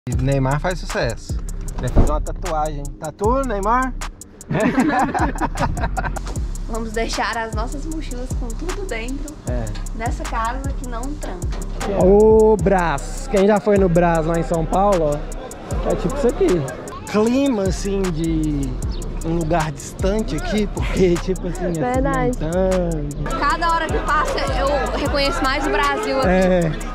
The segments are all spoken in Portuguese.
Neymar faz sucesso. Vai fazer uma tatuagem. Tatu, Neymar? Vamos deixar as nossas mochilas com tudo dentro nessa casa que não tranca. O Brás. Quem já foi no Brás lá em São Paulo, ó, é tipo isso aqui. Clima assim de um lugar distante aqui, porque tipo assim, verdade. Cada hora que passa eu reconheço mais o Brasil aqui.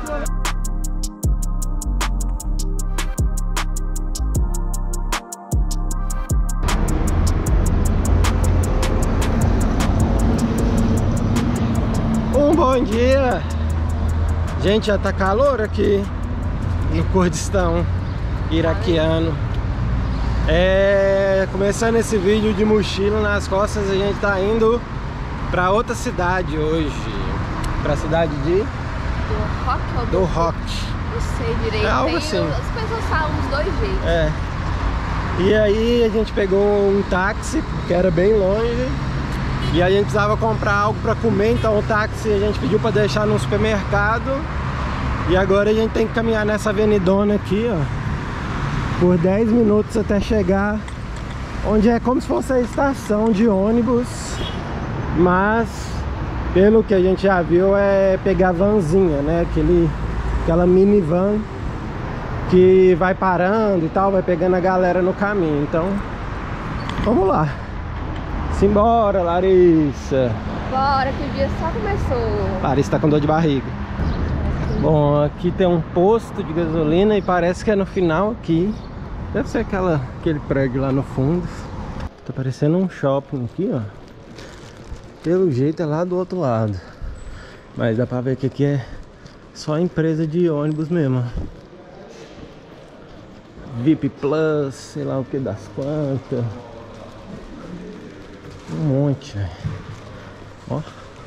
Bom dia! Gente, já tá calor aqui no Kurdistão iraquiano. Começando esse vídeo de mochila nas costas, a gente tá indo pra outra cidade hoje. Pra cidade de... Do Rock. Não sei direito. É algo assim. As pessoas falam os dois jeitos. E aí a gente pegou um táxi, que era bem longe. E a gente precisava comprar algo para comer, então o táxi a gente pediu para deixar no supermercado. E agora a gente tem que caminhar nessa avenidona aqui, ó, por 10 minutos até chegar onde é como se fosse a estação de ônibus. Mas, pelo que a gente já viu, é pegar vanzinha, né? Aquela minivan que vai parando e tal, vai pegando a galera no caminho. Então, vamos lá. Simbora, Larissa. Bora, que o dia só começou. Larissa tá com dor de barriga. Bom, aqui tem um posto de gasolina e parece que é no final aqui. Deve ser aquele prédio lá no fundo. Tá parecendo um shopping aqui, ó. Pelo jeito é lá do outro lado. Mas dá pra ver que aqui é só empresa de ônibus mesmo. VIP Plus, sei lá o que das quantas. Um monte, velho. Ó.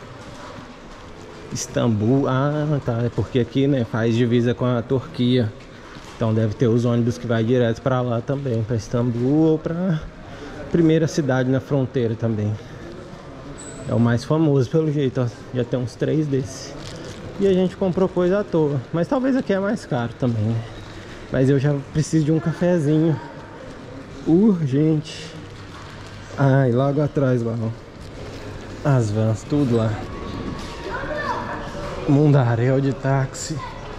Istambul. Ah, tá. É porque aqui, né, faz divisa com a Turquia. Então deve ter os ônibus que vai direto pra lá também. Pra Istambul ou pra primeira cidade na fronteira também. É o mais famoso pelo jeito, ó. Já tem uns 3 desses. E a gente comprou coisa à toa. Mas talvez aqui é mais caro também, né? Mas eu já preciso de um cafezinho urgente. Ah, e logo atrás lá, ó, as vans, tudo lá. Mundaréu de táxi.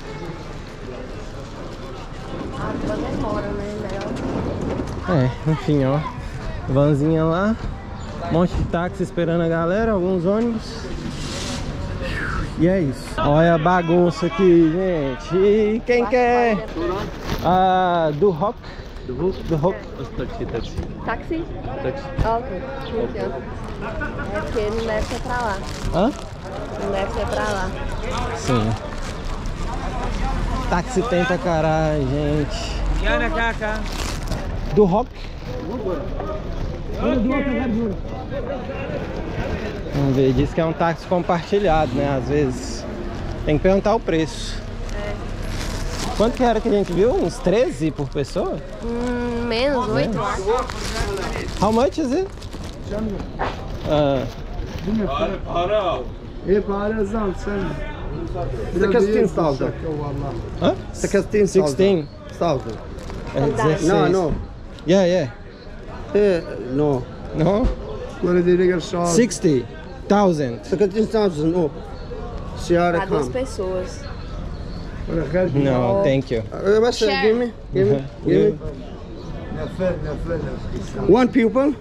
A van demora, né? Enfim, ó. Vanzinha lá. Um monte de táxi esperando a galera, alguns ônibus. E é isso. Olha a bagunça aqui, gente. E quem quer? Do Rock. Do Rock. Táxi? Taxi. Ok. É porque não deve ser pra lá. Hã? Não deve ser pra lá. Sim. Táxi tem pra caralho, gente. Do Rock. Vamos ver, diz que é um táxi compartilhado, né? Às vezes tem que perguntar o preço. Quanto que era que a gente viu? Uns 13 por pessoa? Menos 8, eu acho. How much is it? Huh? 16,000. No. Yeah. No. No? 60,000. 16,000 no. Pra 2 pessoas. No, thank you. Give me. One pupil.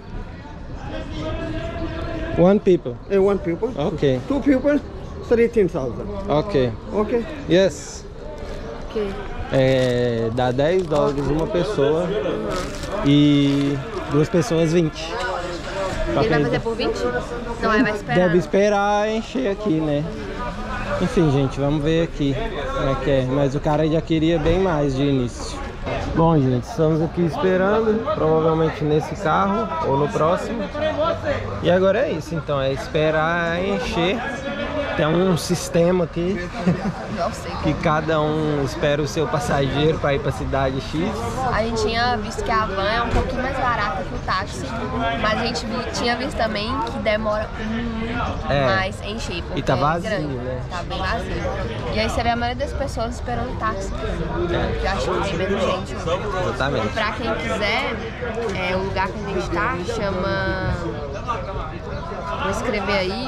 One people. One pupil. Okay. 2 pupil. 13,000. Okay. Okay. Yes. Ok. Dá $10 uma pessoa e 2 pessoas 20. Ele vai fazer por 20? Não, ele vai esperar. Deve esperar encher aqui, né? Enfim, gente, vamos ver aqui como é que é. Mas o cara já queria bem mais de início. Bom, gente, estamos aqui esperando, provavelmente nesse carro ou no próximo. E agora é isso, então, é esperar encher Tem um sistema aqui que cada um espera o seu passageiro para ir para a cidade X. A gente tinha visto que a van é um pouquinho mais barata que o táxi, mas a gente tinha visto também que demora muito mais em encher. E tá vazio, grande, né? Tá bem vazio. E aí você vê a maioria das pessoas esperando o táxi. Que eu acho que tem menos gente. Exatamente. E pra quem quiser, o lugar que a gente tá chama... Vou escrever aí.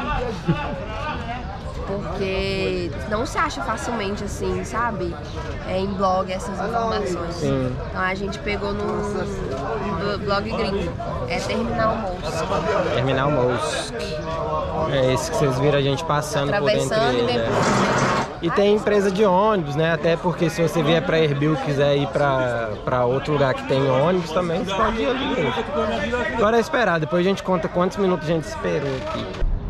Porque não se acha facilmente assim, sabe? Em blog essas informações. Sim. Então a gente pegou no blog gringo. É Terminal Mosk. Terminal Mosk. É esse que vocês viram a gente passando por entre ele. E tem empresa de ônibus, né? Até porque se você vier para Erbil e quiser ir para outro lugar que tem ônibus também, você pode ir ali mesmo. Agora é esperar, depois a gente conta quantos minutos a gente esperou aqui.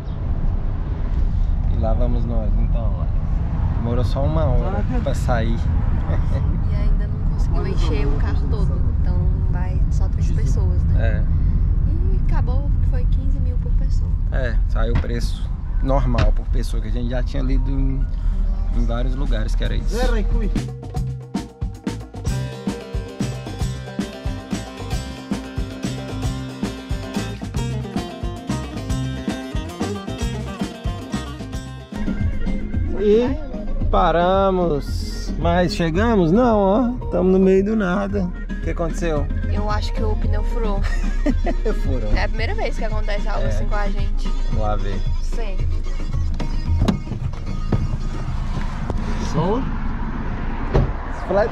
Lá vamos nós, então, ó. Demorou só 1 hora pra sair. E ainda não conseguiu encher o carro todo, então vai só 3 pessoas, né? E acabou que foi 15 mil por pessoa. Saiu o preço normal por pessoa, que a gente já tinha lido em vários lugares que era isso. E paramos, mas chegamos? Não, ó, estamos no meio do nada. O que aconteceu? Eu acho que o pneu furou. Furou. É a primeira vez que acontece algo assim com a gente. Vamos lá ver. Sim. Som? Flat.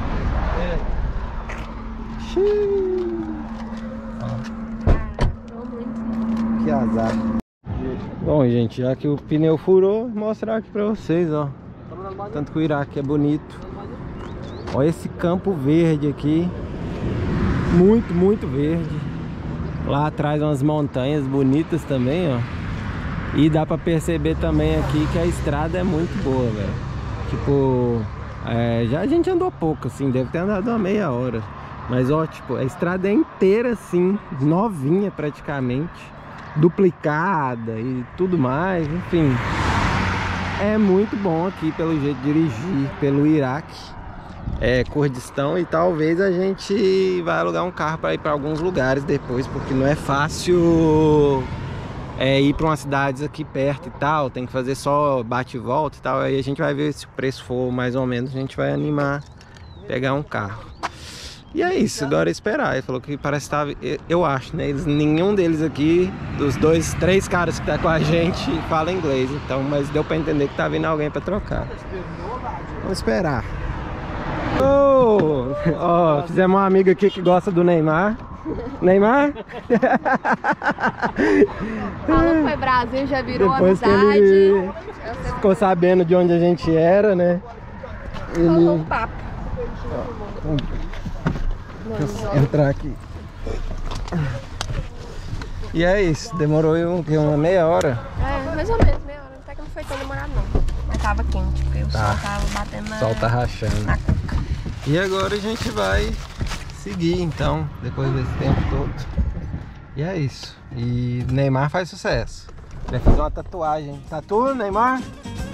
Que azar. Bom, gente, já que o pneu furou, vou mostrar aqui pra vocês, ó. Tanto que o Iraque é bonito. Olha esse campo verde aqui. Muito, muito verde. Lá atrás umas montanhas bonitas também, ó. E dá pra perceber também aqui que a estrada é muito boa, velho. Tipo, já a gente andou pouco, assim, deve ter andado uma meia hora. Mas, ó, tipo, a estrada é inteira, assim, novinha praticamente. Duplicada e tudo mais, enfim. É muito bom aqui pelo jeito de dirigir pelo Iraque, Kurdistão, e talvez a gente vai alugar um carro para ir para alguns lugares depois, porque não é fácil ir para umas cidades aqui perto e tal, tem que fazer só bate e volta e tal. Aí a gente vai ver se o preço for mais ou menos, a gente vai animar pegar um carro. E é isso, agora é esperar. Ele falou que parece que tava, eu acho, né? Nenhum deles aqui, dos 3 caras que tá com a gente, fala inglês. Então, mas deu pra entender que tá vindo alguém pra trocar. Vamos esperar. Oh, fizemos uma amiga aqui que gosta do Neymar. Neymar? Falou que foi Brasil, já virou depois amizade. Que ele ficou sabendo de onde a gente era, né? Rolou um papo. Deixa eu entrar aqui. E é isso, demorou uma meia hora. Mais ou menos meia hora, até que não foi tão demorado não. Mas tava quente, porque o sol tava batendo na... O sol tá rachando. Na cuca. E agora a gente vai seguir então, depois desse tempo todo. E é isso. E Neymar faz sucesso. Vai fazer uma tatuagem. Tatu, Neymar?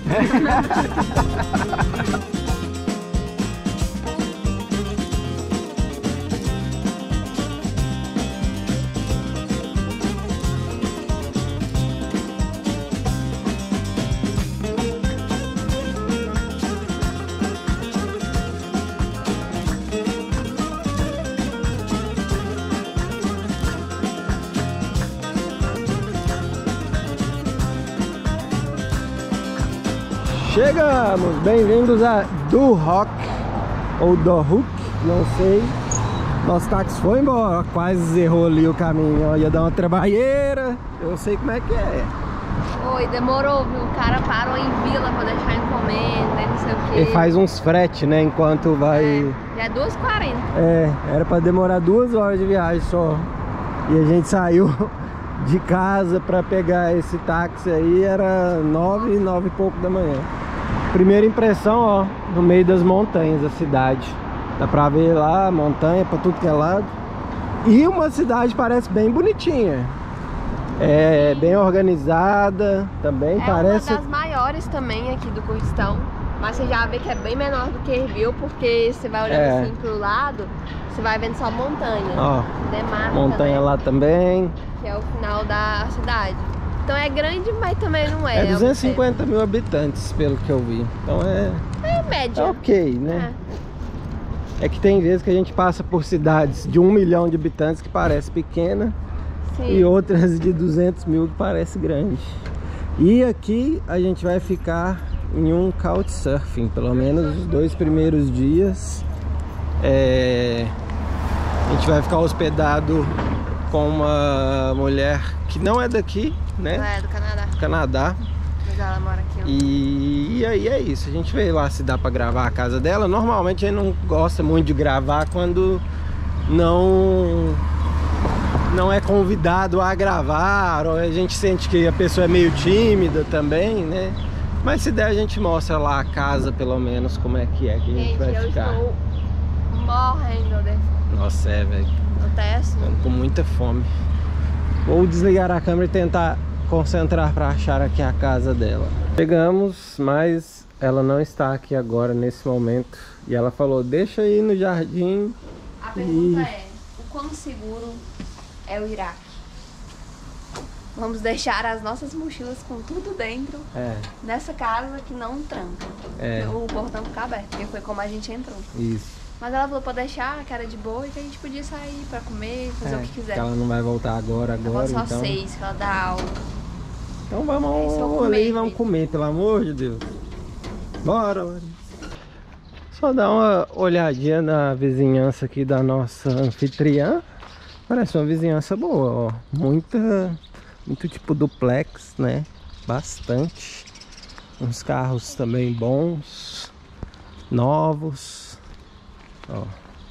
Chegamos! Bem-vindos a Duhok, ou Dohuk, não sei. Nosso táxi foi embora, quase errou ali o caminho, ó, ia dar uma trabalheira, eu sei como é que é. Oi, demorou, viu? O cara parou em vila pra deixar encomenda e não sei o que. Ele faz uns frete, né, enquanto vai... Já é 2h40. Era pra demorar 2 horas de viagem só. E a gente saiu de casa pra pegar esse táxi aí, era 9 e pouco da manhã. Primeira impressão, ó, no meio das montanhas da cidade. Dá pra ver lá, montanha pra tudo que é lado. E uma cidade parece bem bonitinha. É bem organizada também, parece... É uma das maiores maiores também aqui do Kurdistão, mas você já vê que é bem menor do que Erbil, porque você vai olhando assim pro lado, você vai vendo só montanha. Ó, montanha também, lá também. Que é o final da cidade. Então é grande, mas também não é. É 250 mil habitantes, pelo que eu vi. Então é média. É ok, né? É que tem vezes que a gente passa por cidades de 1 milhão de habitantes que parece pequena. Sim. E outras de 200 mil que parece grande. E aqui a gente vai ficar em um couchsurfing, pelo menos os 2 primeiros dias. A gente vai ficar hospedado com uma mulher que não é daqui, né? Ela é do Canadá. Canadá. Mas ela mora aqui. E aí é isso, a gente vê lá se dá pra gravar a casa dela. Normalmente a gente não gosta muito de gravar quando não é convidado a gravar, ou a gente sente que a pessoa é meio tímida também, né? Mas se der a gente mostra lá a casa, pelo menos, como é que a gente vai ficar. Eu estou morrendo de fome. Nossa, velho. Acontece? Tô com muita fome. Vou desligar a câmera e tentar concentrar para achar aqui a casa dela. Chegamos, mas ela não está aqui agora, nesse momento. E ela falou, deixa aí no jardim. A pergunta é, o quão seguro é o Iraque? Vamos deixar as nossas mochilas com tudo dentro nessa casa que não tranca. O portão fica aberto, porque foi como a gente entrou. Isso. Mas ela falou pra deixar, que era de boa e que a gente podia sair pra comer, fazer o que quiser. Que ela não vai voltar agora, ela só então. 6, que ela dá aula. Então vamos ali e vamos comer, pelo amor de Deus. Bora, Larissa. Só dar uma olhadinha na vizinhança aqui da nossa anfitriã. Parece uma vizinhança boa, ó. Muito tipo duplex, né? Bastante. Uns carros também bons, novos. Ó,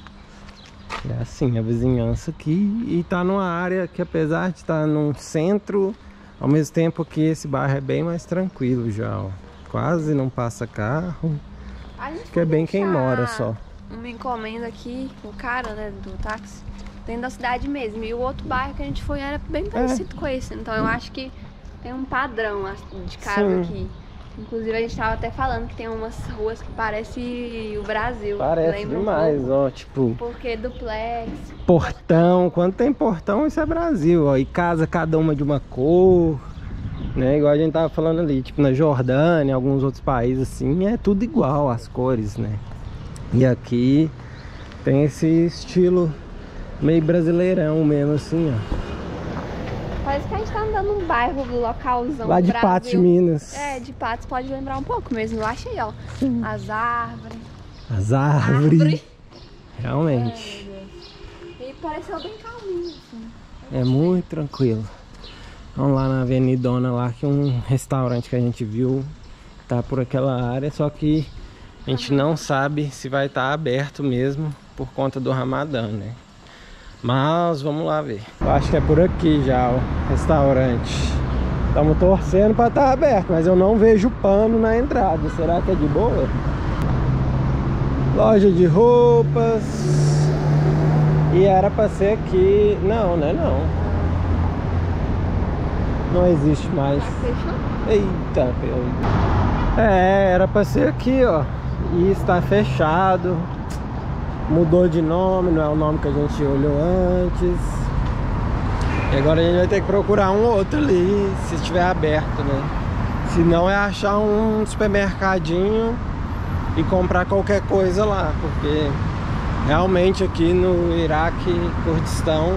é assim a vizinhança aqui. E tá numa área que, apesar de estar num centro, ao mesmo tempo que esse bairro é bem mais tranquilo já, ó. Quase não passa carro. Que é bem quem mora só. Uma encomenda aqui, o cara, né, do táxi, dentro da cidade mesmo. E o outro bairro que a gente foi era bem parecido com esse. Então eu acho que tem um padrão de casa aqui. Inclusive a gente tava até falando que tem umas ruas que parece o Brasil. Parece demais, ó, tipo... Porque duplex... Portão, quando tem portão isso é Brasil, ó. E casa cada uma de uma cor, né? Igual a gente tava falando ali, tipo na Jordânia, alguns outros países assim, é tudo igual as cores, né? E aqui tem esse estilo meio brasileirão mesmo assim, ó. Parece que a gente tá andando num bairro do localzão lá de Brasil. Patos, Minas. De Patos pode lembrar um pouco mesmo, eu achei, ó. Sim. As árvores. As árvores. Realmente. E pareceu bem calminho, assim. É muito tranquilo. Vamos lá na Avenidona lá, que um restaurante que a gente viu tá por aquela área, só que a gente não sabe se vai estar aberto mesmo por conta do Ramadã, né? Mas vamos lá ver. Eu acho que é por aqui já o restaurante. Estamos torcendo para estar aberto, mas eu não vejo pano na entrada. Será que é de boa? Loja de roupas. E era para ser aqui. Não, né? Não existe mais. Eita, pelo. Era para ser aqui, ó. E está fechado. Mudou de nome, não é o nome que a gente olhou antes. E agora a gente vai ter que procurar um outro ali, se estiver aberto, né? Se não é achar um supermercadinho e comprar qualquer coisa lá, porque realmente aqui no Iraque, Kurdistão,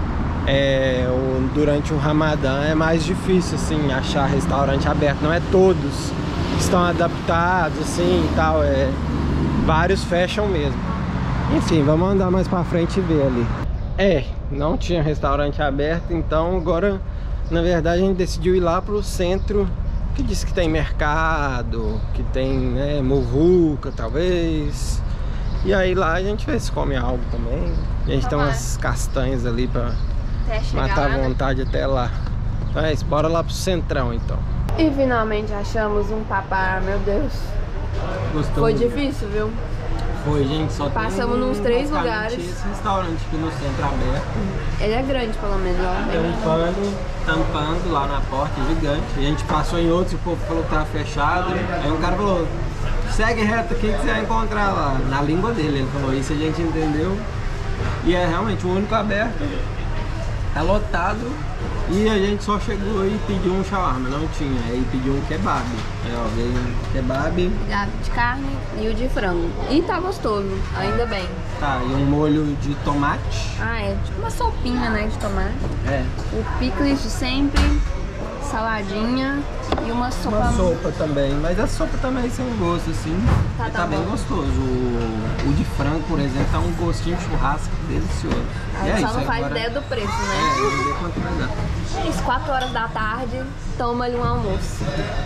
durante o Ramadã é mais difícil assim achar restaurante aberto. Não é todos que estão adaptados assim e tal, vários fecham mesmo. Enfim, vamos andar mais pra frente e ver ali. Não tinha restaurante aberto, então agora, na verdade, a gente decidiu ir lá pro centro, que diz que tem mercado, que tem, né, muvuca, talvez. E aí lá a gente vê se come algo também. A gente tem umas castanhas ali pra matar a vontade até lá. Então é isso, bora lá pro centrão, então. E finalmente achamos um papá, meu Deus. Gostou? Foi difícil, viu? Foi, gente, só Passamos tem nos 3 basicamente lugares. esse restaurante aqui no centro aberto. Ele é grande, pelo menos, ó. Tem um pano tampando lá na porta, gigante. A gente passou em outros e o povo falou que tava fechado. Aí um cara falou, segue reto aqui que você vai encontrar lá. Na língua dele, ele falou isso, a gente entendeu. E é realmente o único aberto. Tá lotado. E a gente só chegou e pediu um shawarma, não tinha. Aí pediu um kebab. Aí ó, veio um kebab. De carne e o de frango. E tá gostoso, ainda bem. Tá, e um molho de tomate. Ah, é tipo uma sopinha, né, de tomate. É. O picles de sempre, saladinha e uma sopa. Uma sopa também, mas a sopa também sem gosto, assim. Tá, E tá tá bem bom. gostoso. O de frango, por exemplo, tá um gostinho de churrasco delicioso. Aí E é só isso, não faz agora... ideia do preço, É, né? vamos ver quanto vai dar. É isso, 4 horas da tarde, toma ali um almoço.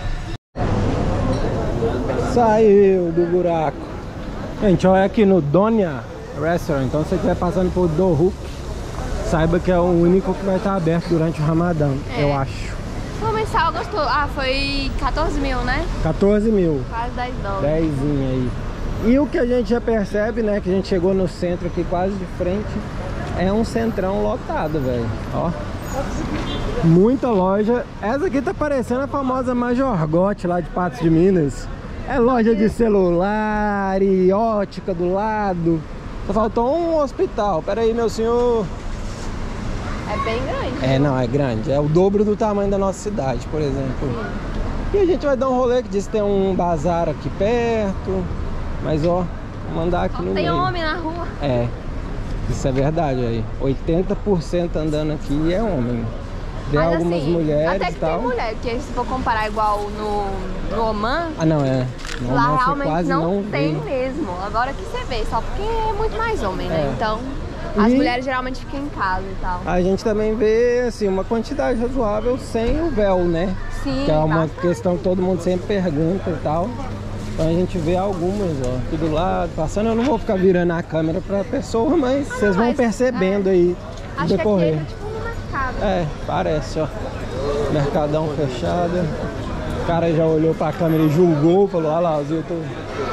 Saiu do buraco. Gente, olha aqui no Donia Restaurant. Então, se você estiver passando por Dohuk, saiba que é o único que vai estar aberto durante o Ramadã, eu acho. O mensal gostou. Ah, foi 14 mil, né? 14 mil. Quase 10 dólares. 10 aí. E o que a gente já percebe, né, que a gente chegou no centro aqui quase de frente, é um centrão lotado, velho. Ó. Muita loja. Essa aqui tá parecendo a famosa Majorgote lá de Patos de Minas. É loja de celular e ótica do lado. Só faltou um hospital. Pera aí, meu senhor. É bem grande. É, não, é grande. É o dobro do tamanho da nossa cidade, por exemplo. E a gente vai dar um rolê que diz que tem um bazar aqui perto. Mas ó, vou mandar aqui no Tem meio. homem na rua. É, isso é verdade aí. 80% andando aqui é homem. Vê Mas, algumas assim, mulheres até que e tal. tem mulher, porque se for comparar igual no Oman, Ah, não, é. Não, lá não, você realmente quase não vi. tem mesmo. Agora que você vê, só porque é muito mais homem, né? É. Então, as E- mulheres geralmente ficam em casa e tal. A gente também vê, assim, uma quantidade razoável sem o véu, né? Sim, Que é uma bastante. questão que todo mundo sempre pergunta e tal. Então a gente vê algumas, ó, aqui do lado, passando. Eu não vou ficar virando a câmera pra pessoa, mas vocês vão mas, percebendo aí no Acho decorrer. que aqui é tipo no mercado. É, parece, ó. Mercadão fechado. O cara já olhou pra câmera e julgou, falou, olha lá, os YouTube.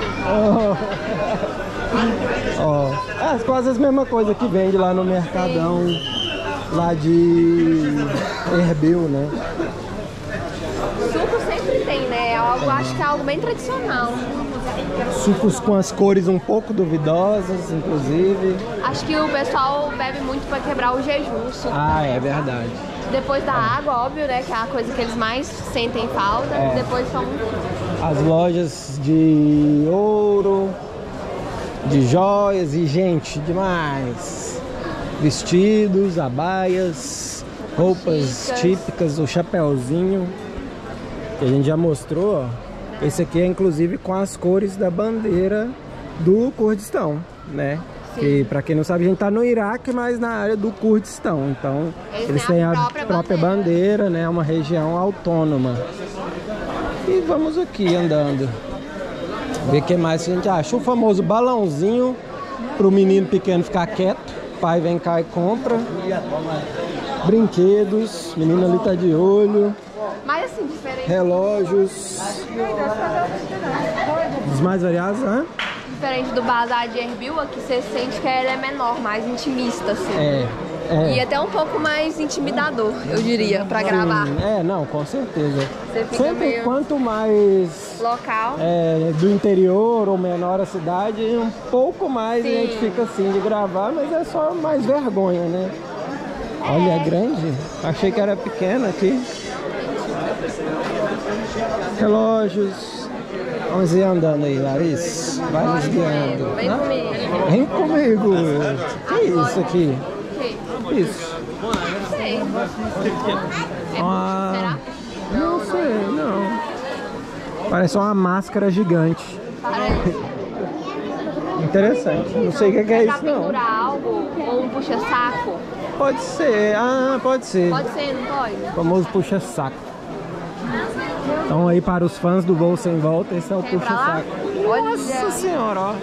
Ó. É quase as mesmas coisas que vende lá no Mercadão, lá de Erbil, né? Suco sempre tem, né? É algo, acho que é algo bem tradicional. Sucos com as cores um pouco duvidosas, inclusive. Acho que o pessoal bebe muito pra quebrar o jejum, o suco. Ah, é verdade. Depois da água, óbvio, né? Que é a coisa que eles mais sentem falta. É. Depois são muito. As lojas de ouro, de joias e gente demais. Vestidos, abaias, roupas Chicas. típicas, o chapéuzinho que a gente já mostrou, ó. Esse aqui é inclusive com as cores da bandeira do Kurdistão, né? Sim. Que pra quem não sabe, a gente tá no Iraque, mas na área do Kurdistão. Então, eles têm a própria bandeira, né? Uma região autônoma. E vamos aqui andando. Ver o que mais a gente acha. O famoso balãozinho pro menino pequeno ficar quieto. Pai vem cá e compra. Brinquedos. Menino ali tá de olho. Mas assim, diferente. Relógios. Os mais variados, né? Diferente do bazar de Erbil, aqui você sente que ele é menor, mais intimista, assim. É. E até um pouco mais intimidador, eu diria, pra gravar. É, não, com certeza. Você fica Sempre meio quanto mais local. do interior ou menor a cidade, um pouco mais a Sim. gente fica assim de gravar, mas é só mais vergonha, né? Olha, é grande. Achei que era pequena aqui. Relógios. Vamos ir andando aí, Larissa. Vai nos guiando. Vem Hã? comigo. Vem comigo. Que é isso aqui? Ok. Isso. Não sei. É Ah, será? Não sei, não. Parece uma máscara gigante. Parece. Interessante. Não sei o que é Pra isso, não. pendurar algo ou um puxa-saco? Pode ser. Ah, pode ser. Pode ser, não pode? O famoso puxa-saco. Então aí para os fãs do Voo Sem Volta, esse é o Quer ir pra lá? puxa-saco. Olha. Nossa senhora, ó.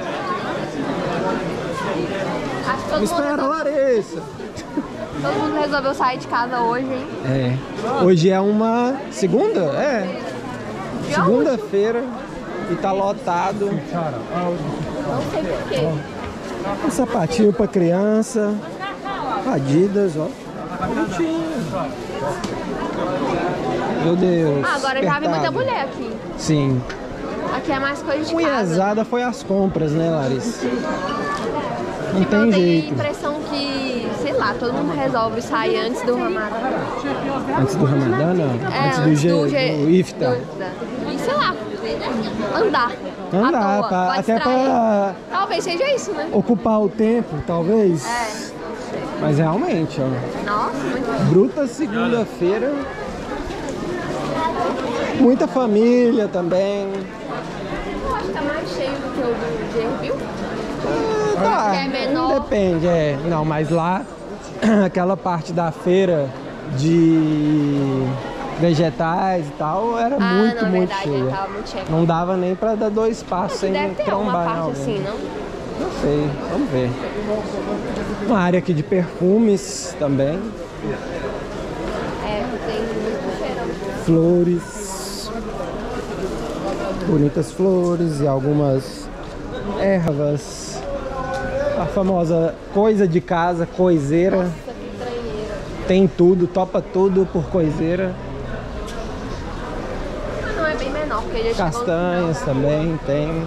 Acho que todo Me mundo, espera, Larissa. todo mundo resolveu sair de casa hoje, hein? É. Hoje é uma segunda? É. Dia Segunda-feira. E tá lotado. Não sei porquê. Um sapatinho pra criança. Adidas, ó. Bonitinho. Meu Deus. Ah, agora já vi muita apertado. mulher aqui. Sim. Aqui é mais coisa de casa. Unhazada foi as compras, né, Larissa? Não Tipo, eu tem tenho a jeito. impressão que, sei lá, todo mundo resolve sair antes do Ramadã. Antes do Ramadã, não. Antes do Iftar. E sei lá, andar. Andar, à toa, pode até distrair. pra Talvez seja isso, né? ocupar o tempo, talvez. É. Mas realmente, ó. Nossa, muito Bruta segunda-feira. Muita família também. Eu acho que tá mais cheio do que o do Gerbil. Tá, é menor. depende, é. Não, mas lá, aquela parte da feira de vegetais e tal, era muito, não, é muito verdade, cheia. tava muito cheio. Não dava nem pra dar dois passos sem Deve ter uma trombar em parte alguém. assim, não? Não sei, vamos ver. Uma área aqui de perfumes também. É, tem muito cheirão. Flores. Bonitas flores e algumas ervas. A famosa coisa de casa, coiseira. Nossa, que estranheira. Tem tudo, topa tudo por coiseira. Mas não é bem menor, porque ele já chegou no Castanhas final. também tem.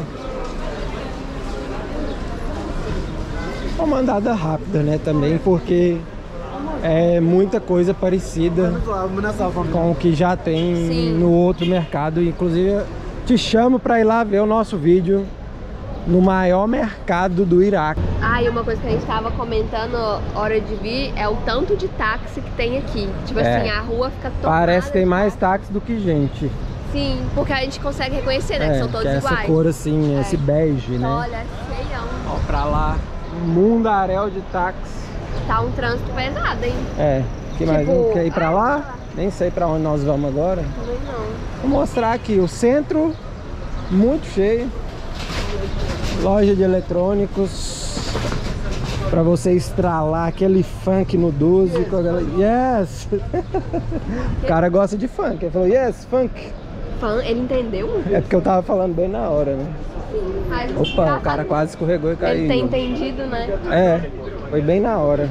Uma andada rápida, né, também, porque é muita coisa parecida com o que já tem Sim. no outro mercado. Inclusive, te chamo para ir lá ver o nosso vídeo no maior mercado do Iraque. Ah, e uma coisa que a gente tava comentando hora de vir é o tanto de táxi que tem aqui. Tipo É. assim, a rua fica tomada. Parece que tem de mais táxi. táxi do que gente. Sim, porque a gente consegue reconhecer, né? Que são todos que é essa iguais. cor assim, É. esse bege, né? Olha, é feião. Ó, pra lá, um mundaréu de táxi. Tá um trânsito pesado, hein? É, que mais Tipo, um quer ir pra lá? Nem sei pra onde nós vamos agora. Também não. Vou mostrar aqui o centro, muito cheio. Loja de eletrônicos. Pra você estralar aquele funk no 12 com a galera. Yes! O cara gosta de funk. Ele falou, yes, funk. Fã, ele entendeu? É porque eu tava falando bem na hora, né? Mas Opa, o engraçado, cara quase escorregou e caiu. Ele tem entendido, né? É, foi bem na hora.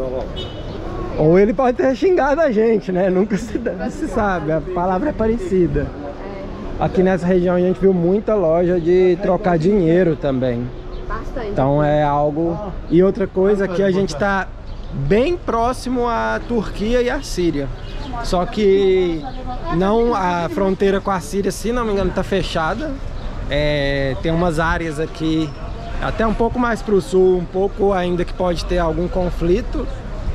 Ou ele pode ter xingado a gente, né? Nunca se sabe, a palavra é parecida. Aqui nessa região a gente viu muita loja de trocar dinheiro também. Bastante. Então é algo... E outra coisa, aqui a gente tá bem próximo à Turquia e à Síria. Só que não, a fronteira com a Síria, se não me engano, tá fechada. Tem umas áreas aqui, até um pouco mais para o sul, um pouco ainda que pode ter algum conflito.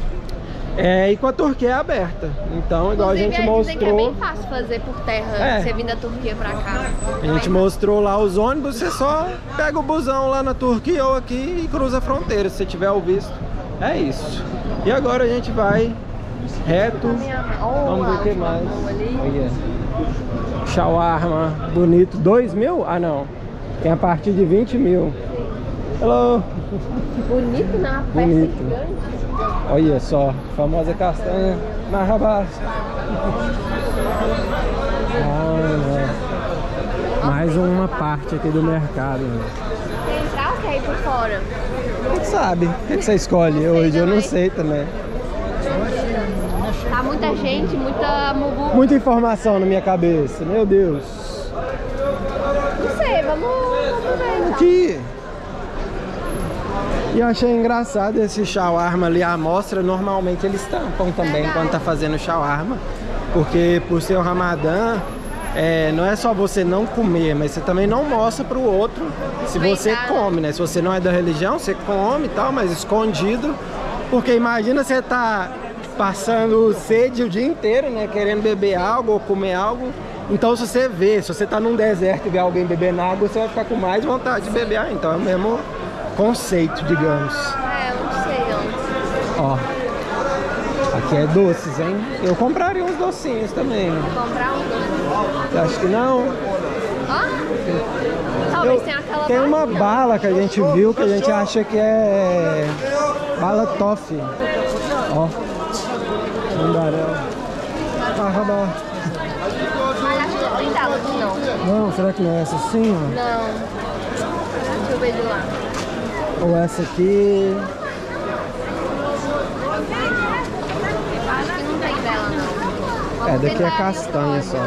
E com a Turquia é aberta. Então, igual a gente Dizem que é mostrou, bem fácil fazer por terra, você vir da Turquia pra cá. a gente mostrou lá os ônibus, você só pega o busão lá na Turquia ou aqui e cruza a fronteira, se você tiver o visto. É isso. E agora a gente vai reto. Vamos ver o que mais. Olha. Shawarma, bonito. 2.000? Ah, não. Tem a partir de 20 mil. Hello. Bonito, né? Uma peça Bonito. gigante. Olha só, famosa castanha. Marhaba. Mais uma parte aqui do mercado. Quer entrar ou quer ir por fora? Quem sabe? O que você escolhe hoje? Eu não sei também. Tá muita gente, muita mugu. Muita informação na minha cabeça, meu Deus. Não sei, vamos ver então. Aqui. E eu achei engraçado esse shawarma ali, a amostra, normalmente eles tampam também quando tá fazendo shawarma. Porque por ser o Ramadã, não é só você não comer, mas você também não mostra pro outro se você come, né? Se você não é da religião, você come e tal, mas escondido. Porque imagina você tá passando sede o dia inteiro, né? Querendo beber algo ou comer algo. Então se você vê, se você tá num deserto e vê alguém bebendo água, você vai ficar com mais vontade de beber. Então é o mesmo conceito, digamos. Eu não sei não. Ó, aqui é doces, hein? Eu compraria uns docinhos também. Comprar um doce. Você acha que não? Talvez tenha aquela Tem uma balinha. bala que a gente viu que a gente acha que é bala toffee. Ó, mundaréu. Marhaba. Mas acho que não tem dela aqui não. Não, será que não é essa assim, ó? Não. eu vejo lá? Ou essa aqui. Acho que não tem dela, não. É, daqui é castanha só.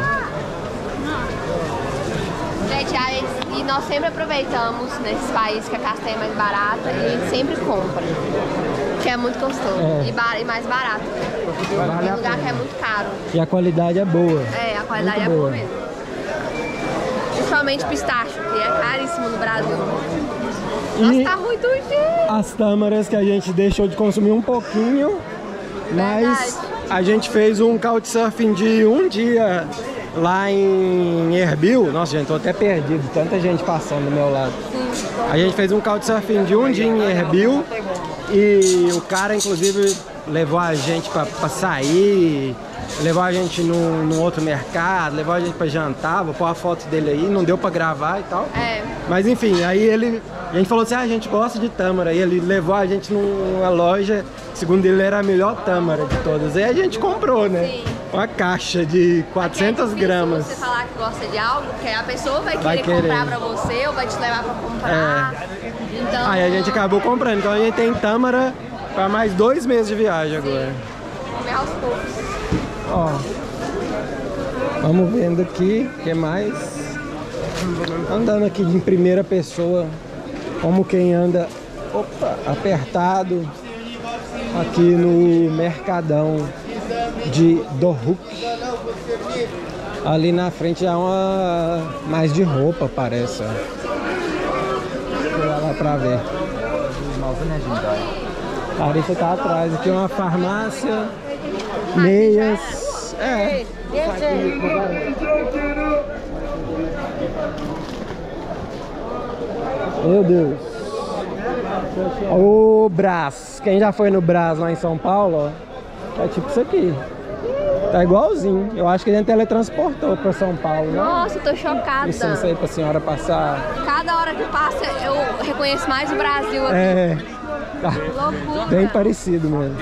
Gente, e nós sempre aproveitamos nesses países que a castanha é mais barata e a gente sempre compra. Que é muito gostoso. E mais barato. Tem lugar que é muito caro. E a qualidade é boa. É, a qualidade muito é boa mesmo. Principalmente pistache, que é caríssimo no Brasil. Nossa, tá muito cheio. As tâmaras que a gente deixou de consumir um pouquinho, mas a gente fez um couchsurfing de um dia lá em Erbil. Nossa, gente, tô até perdido, tanta gente passando do meu lado. Sim. A gente fez um couchsurfing de um dia em Erbil e o cara, inclusive, levou a gente pra sair, levou a gente num outro mercado, levou a gente pra jantar. Vou pôr a foto dele aí, não deu pra gravar e tal. É. Mas enfim, aí a gente falou assim, a gente gosta de tâmara. E ele levou a gente numa loja, segundo ele era a melhor tâmara de todas. Aí a gente comprou, né? Sim. Uma caixa de 400 gramas. Se você falar que gosta de algo, que a pessoa vai querer comprar pra você ou vai te levar pra comprar. Então... Aí a gente acabou comprando. Então a gente tem tâmara pra mais 2 meses de viagem agora. Comer aos poucos. Ó, vamos vendo aqui o que mais. Andando aqui em primeira pessoa, como quem anda apertado aqui no Mercadão de Dohuk. Ali na frente há uma mais de roupa, parece. Vou lá pra ver. A Larissa tá atrás. Aqui é uma farmácia, meias. Meu Deus. O Brás. Quem já foi no Brás lá em São Paulo, ó, é tipo isso aqui. Tá igualzinho. Eu acho que a gente teletransportou pra São Paulo, né? Nossa, eu tô chocada. Licença aí pra senhora passar. Cada hora que passa, eu reconheço mais o Brasil aqui. É. Tá. Loucura. Bem parecido mesmo.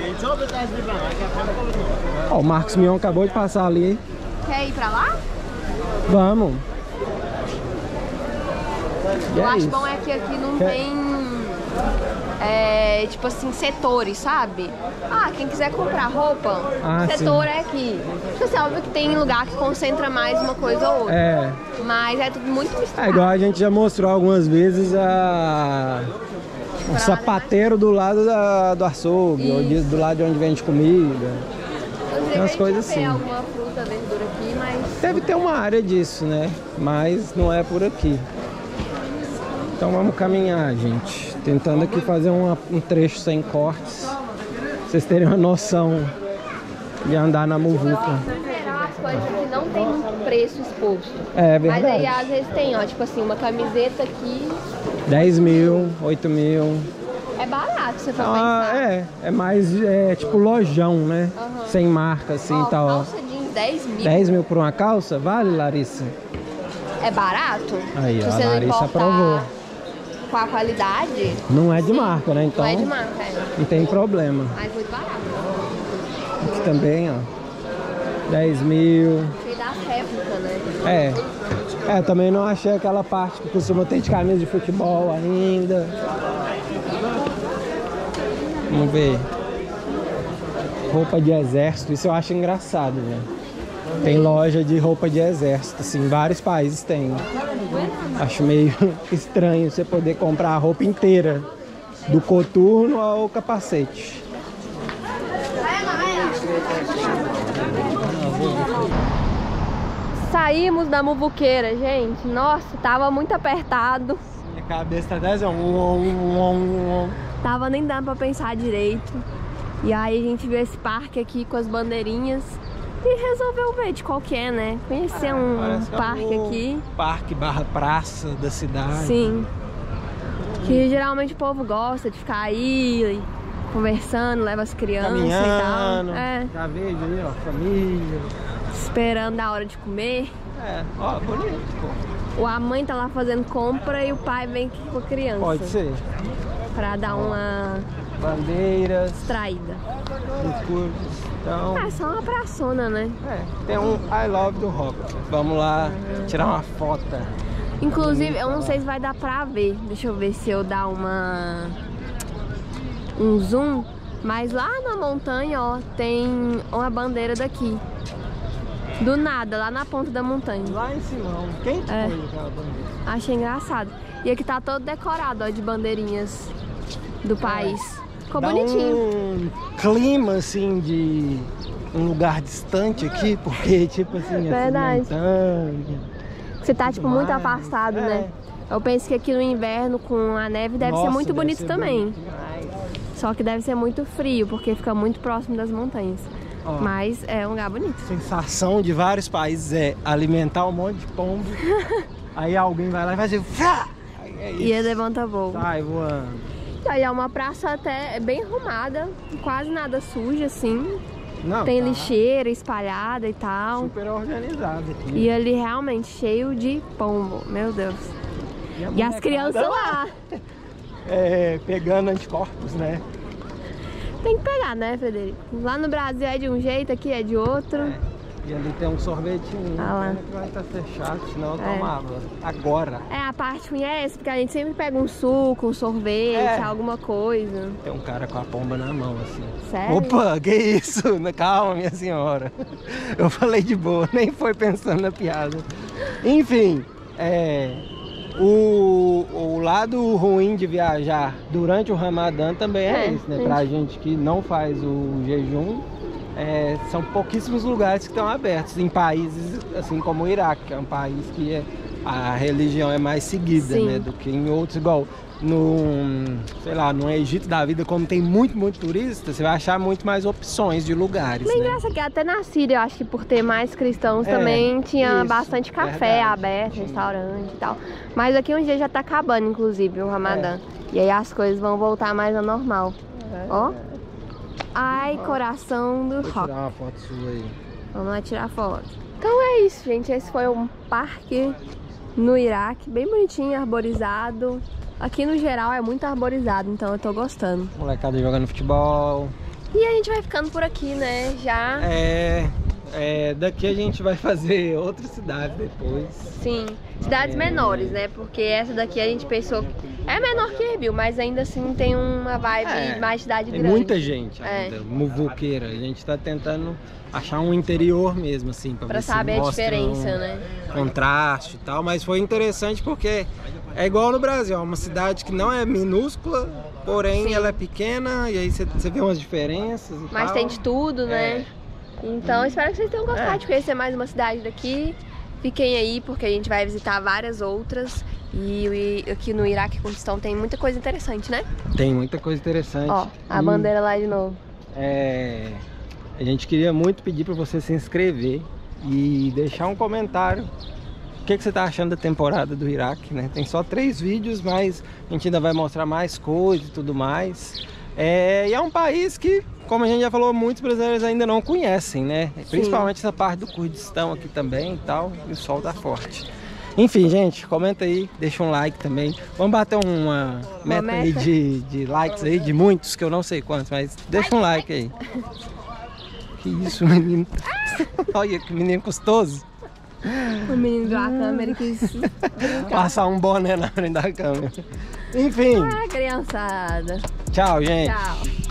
Ó, o Marcos Mion acabou de passar ali, hein? Quer ir pra lá? Vamos. E Eu é acho isso. bom é que aqui não Quer- tem, tipo assim, setores, sabe? Ah, quem quiser comprar roupa, Ah, o setor é aqui. Tipo assim, óbvio que tem lugar que concentra mais uma coisa ou outra. É. Mas é tudo muito misturado. É igual a gente já mostrou algumas vezes o sapateiro do lado do açougue, ou do lado de onde vende comida. Inclusive, umas a gente coisas vê assim. alguma fruta, verdura aqui, mas... Deve ter uma área disso, né? Mas não é por aqui. Então vamos caminhar, gente. Tentando aqui fazer um trecho sem cortes. Pra vocês terem uma noção de andar na muvuca. No geral, as coisas que não tem muito preço exposto. É Mas aí, verdade. às vezes, tem, ó, tipo assim, uma camiseta aqui 10 mil, 8 mil. é barato, se você for pensar. É mais tipo lojão, né? Aham. Sem marca assim Ó, e tal. Ó. calça jeans, 10 mil. 10 mil por uma calça? Vale, Larissa? É barato? Aí, Se ó, você a não Larissa importar aprovou. com a qualidade, Não é de marca, né? Então não é de marca, não tem problema. mas muito barato. Aqui também, ó. 10 mil. Cheio da réplica, né? É, também não achei aquela parte que costuma ter de camisa de futebol ainda. Vamos ver. Roupa de exército, isso eu acho engraçado, né? Tem loja de roupa de exército, assim, em vários países tem. Acho meio estranho você poder comprar a roupa inteira, do coturno ao capacete. Saímos da muvuqueira, gente. Nossa, tava muito apertado. Minha cabeça tá dessa. Tava nem dando pra pensar direito. E aí a gente viu esse parque aqui com as bandeirinhas e resolveu ver de qual que é, né? Conhecer um Parece que é parque o aqui. Parque barra praça da cidade. Sim. Que geralmente o povo gosta de ficar aí conversando, leva as crianças Caminhando. e tal. É, Já vejo aí, ó, família. esperando a hora de comer. Ó, bonito, pô. A mãe tá lá fazendo compra e o pai vem aqui com a criança. Pode ser. Pra dar uma Bandeiras, distraída. discursos. Então, É só uma praçona, né? tem um I love do rock. Vamos lá tirar uma foto. Inclusive, eu não sei se vai dar pra ver. Deixa eu ver se eu dar um zoom. Mas lá na montanha, ó, tem uma bandeira daqui. Do nada, lá na ponta da montanha. Lá em cima, quem que foi aquela bandeira? Achei engraçado. E aqui tá todo decorado, ó, de bandeirinhas do país. Ficou bonitinho. Um clima, assim, de um lugar distante aqui, porque, tipo assim, Verdade. montanha. Você tá, tipo, muito mais. afastado, né? Eu penso que aqui no inverno, com a neve, deve ser muito bonito também. Só que deve ser muito frio, porque fica muito próximo das montanhas. Ó, mas é um lugar bonito. A sensação de vários países é alimentar um monte de pombo. Aí alguém vai lá e vai fazer... É isso. E ele levanta voo. Sai voando. E aí é uma praça até bem arrumada, quase nada suja, assim. Não, tem tá lixeira espalhada e tal. super organizado aqui. E ali realmente cheio de pombo, meu Deus. E as crianças lá. Pegando anticorpos, né? Tem que pegar, né, Frederico? Lá no Brasil é de um jeito, aqui é de outro. E ali tem um sorvetinho, lá. que vai estar fechado, senão eu tomava agora. A parte ruim é essa, porque a gente sempre pega um suco, um sorvete, alguma coisa. Tem um cara com a pomba na mão, assim. Sério? Opa, que isso? Calma, minha senhora. Eu falei de boa, nem foi pensando na piada. Enfim, o lado ruim de viajar durante o Ramadã também é esse, né? Pra gente que não faz o jejum, são pouquíssimos lugares que estão abertos em países assim como o Iraque, que é um país que a religião é mais seguida, né, do que em outros, igual sei lá, no Egito da vida, como tem muito turista, você vai achar muito mais opções de lugares. Mas engraçado que até na Síria, eu acho que por ter mais cristãos também tinha bastante café aberto, restaurante e tal. Mas aqui um dia já tá acabando, inclusive, o Ramadã. E aí as coisas vão voltar mais ao normal. Ó. Ai, coração do rock. Vou tirar uma foto sua aí. Vamos lá tirar foto. Então é isso, gente. Esse foi um parque no Iraque, bem bonitinho, arborizado. Aqui no geral é muito arborizado, então eu tô gostando. Molecada jogando futebol. E a gente vai ficando por aqui, né? Já. Daqui a gente vai fazer outra cidade depois. Sim, cidades menores, né? Porque essa daqui a gente pensou que é menor que Erbil, mas ainda assim tem uma vibe mais cidade grande. Tem muita gente ainda, muvuqueira. A gente tá tentando achar um interior mesmo, assim, pra ver saber a diferença, né? Contraste e tal, mas foi interessante porque é igual no Brasil, é uma cidade que não é minúscula, porém ela é pequena e aí você vê umas diferenças e mas tal. tem de tudo, né? Então espero que vocês tenham gostado de conhecer mais uma cidade daqui. Fiquem aí porque a gente vai visitar várias outras. E aqui no Iraque Kurdistão tem muita coisa interessante, né? Tem muita coisa interessante. Ó, a bandeira lá de novo. A gente queria muito pedir para você se inscrever e deixar um comentário. O que você está achando da temporada do Iraque, né? Tem só 3 vídeos, mas a gente ainda vai mostrar mais coisas e tudo mais. E é um país que, como a gente já falou, muitos brasileiros ainda não conhecem, né? Principalmente essa parte do Kurdistão aqui também e tal, e o sol tá forte. Enfim, gente, comenta aí, deixa um like também. Vamos bater uma meta aí de likes aí, de muitos, que eu não sei quantos, mas deixa um like aí. Que isso, menino. Olha que menino custoso. O menino da câmera quis passar um boné na frente da câmera. Enfim. Criançada. Tchau, gente. Tchau.